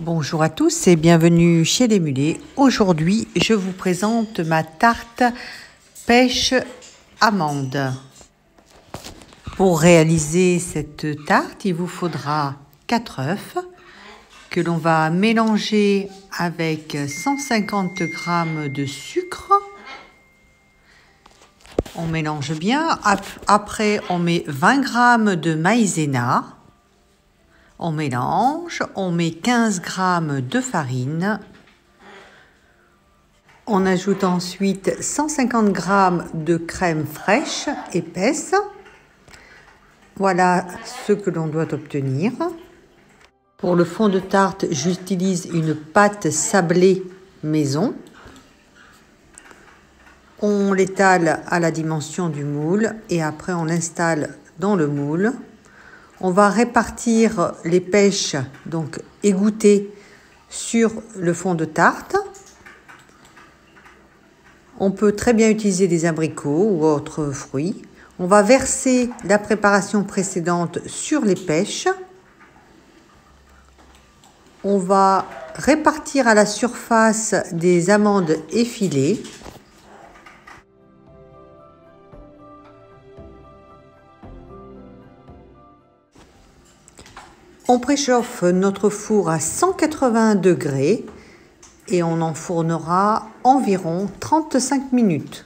Bonjour à tous et bienvenue chez Les Mulets. Aujourd'hui, je vous présente ma tarte pêche amande. Pour réaliser cette tarte, il vous faudra 4 œufs que l'on va mélanger avec 150 g de sucre. On mélange bien. Après, on met 20 g de maïzena. On mélange, on met 15 g de farine. On ajoute ensuite 150 g de crème fraîche épaisse. Voilà ce que l'on doit obtenir. Pour le fond de tarte, j'utilise une pâte sablée maison. On l'étale à la dimension du moule et après on l'installe dans le moule. On va répartir les pêches, donc égouttées, sur le fond de tarte. On peut très bien utiliser des abricots ou autres fruits. On va verser la préparation précédente sur les pêches. On va répartir à la surface des amandes effilées. On préchauffe notre four à 180 degrés et on enfournera environ 35 minutes.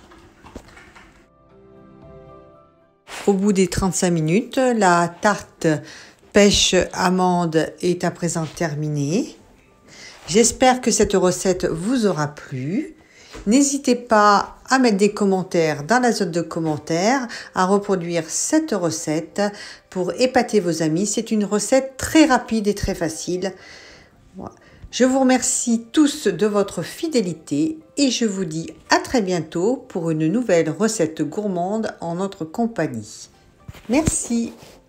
Au bout des 35 minutes, la tarte pêche amande est à présent terminée. J'espère que cette recette vous aura plu. N'hésitez pas à mettre des commentaires dans la zone de commentaires, à reproduire cette recette pour épater vos amis. C'est une recette très rapide et très facile. Je vous remercie tous de votre fidélité et je vous dis à très bientôt pour une nouvelle recette gourmande en notre compagnie. Merci.